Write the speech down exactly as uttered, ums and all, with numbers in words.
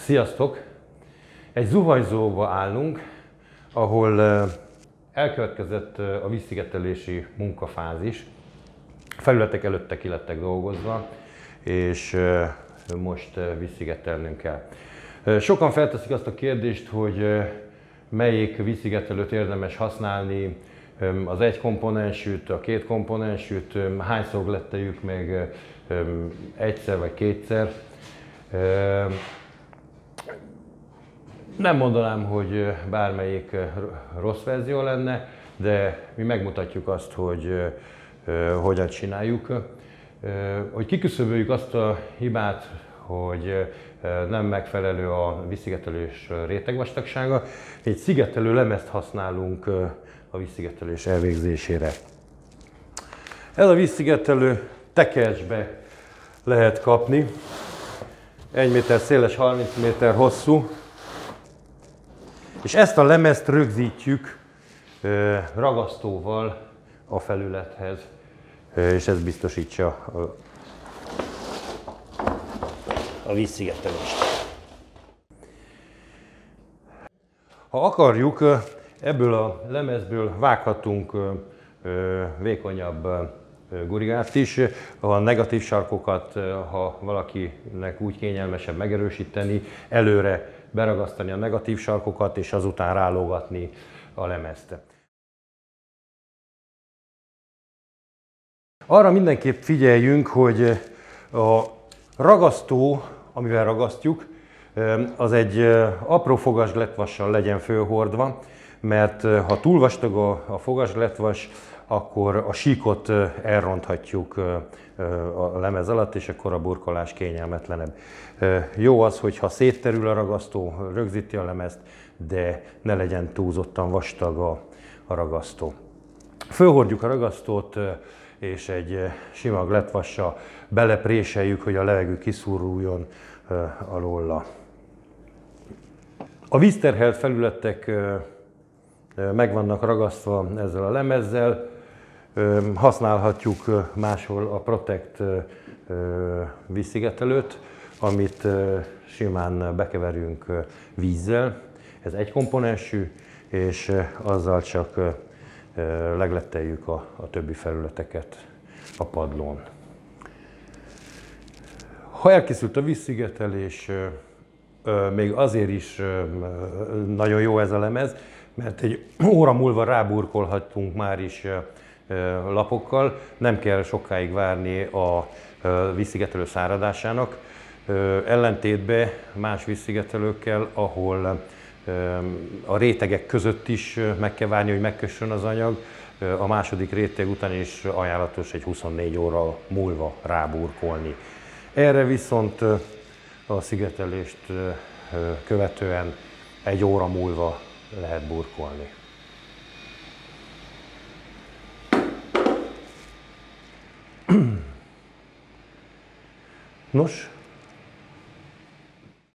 Sziasztok! Egy zuhanyzóba állunk, ahol elkövetkezett a vízszigetelési munkafázis. A felületek előtte ki lettek dolgozva, és most vízszigetelnünk kell. Sokan felteszik azt a kérdést, hogy melyik vízszigetelőt érdemes használni, az egy komponensűt, a két komponensűt, hányszor letteljük meg egyszer vagy kétszer. Nem mondanám, hogy bármelyik rossz verzió lenne, de mi megmutatjuk azt, hogy hogyan csináljuk. Hogy kiküszöböljük azt a hibát, hogy nem megfelelő a vízszigetelés rétegvastagsága, egy szigetelő lemezt használunk a vízszigetelés elvégzésére. Ez a vízszigetelő tekercsbe lehet kapni, egy méter széles, harminc méter hosszú, és ezt a lemezt rögzítjük ragasztóval a felülethez, és ez biztosítsa a, a vízszigetelést. Ha akarjuk, ebből a lemezből vághatunk vékonyabb gurigát is, a negatív sarkokat, ha valakinek úgy kényelmesebb megerősíteni, előre beragasztani a negatív sarkokat, és azután rálógatni a lemezt. Arra mindenképp figyeljünk, hogy a ragasztó, amivel ragasztjuk, az egy apró fogasglettvassal legyen fölhordva, mert ha túl vastag a fogasglettvas, akkor a síkot elronthatjuk a lemez alatt, és akkor a burkolás kényelmetlenebb. Jó az, hogyha szétterül a ragasztó, rögzíti a lemezt, de ne legyen túlzottan vastag a, a ragasztó. Fölhordjuk a ragasztót, és egy sima glettvassal belepréseljük, hogy a levegő kiszúruljon alóla. A vízterhelt felületek meg vannak ragasztva ezzel a lemezzel. Használhatjuk máshol a Protect vízszigetelőt, amit simán bekeverünk vízzel. Ez egy komponensű, és azzal csak legletteljük a, a többi felületeket a padlón. Ha elkészült a vízszigetelés, még azért is nagyon jó ez a lemez, mert egy óra múlva ráburkolhatunk már is lapokkal, nem kell sokáig várni a vízszigetelő száradásának, ellentétben más vízszigetelőkkel, ahol a rétegek között is meg kell várni, hogy megkössön az anyag, a második réteg után is ajánlatos egy huszonnégy óra múlva ráburkolni. Erre viszont a szigetelést követően egy óra múlva lehet burkolni. Nos,